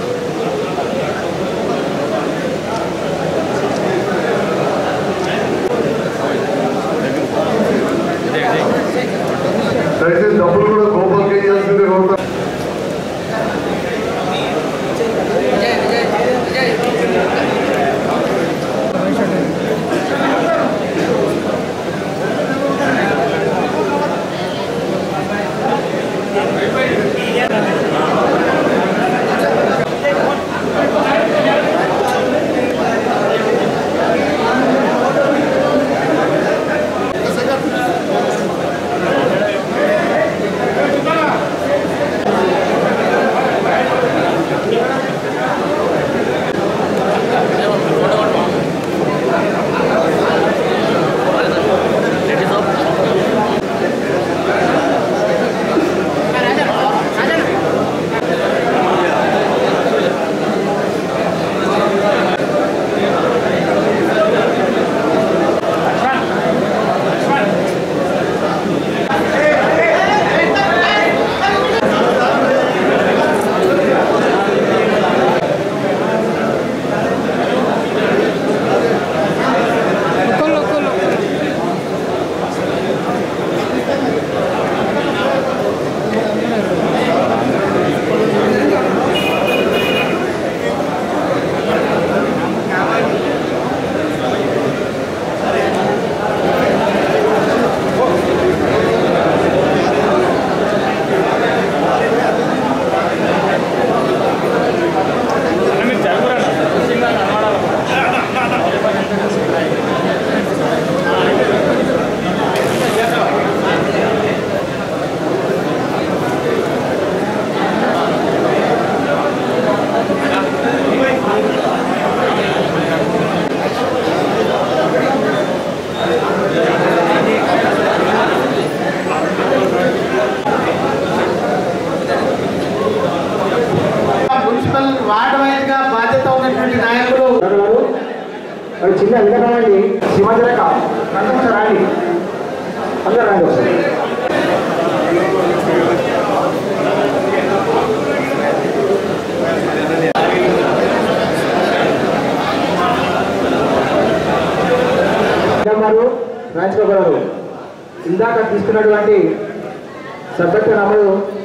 దయచేసి డబ్బులు కూడా గోపాల్కి ఇవ్వాల్సిందే. అది చిన్న విధండి శివాజరక రండి రాండి అందరూ రాండి ఒకసారి. రాజగోపాల్ ఇందాక తీసుకున్నటువంటి సభ్యత్వ నమోదు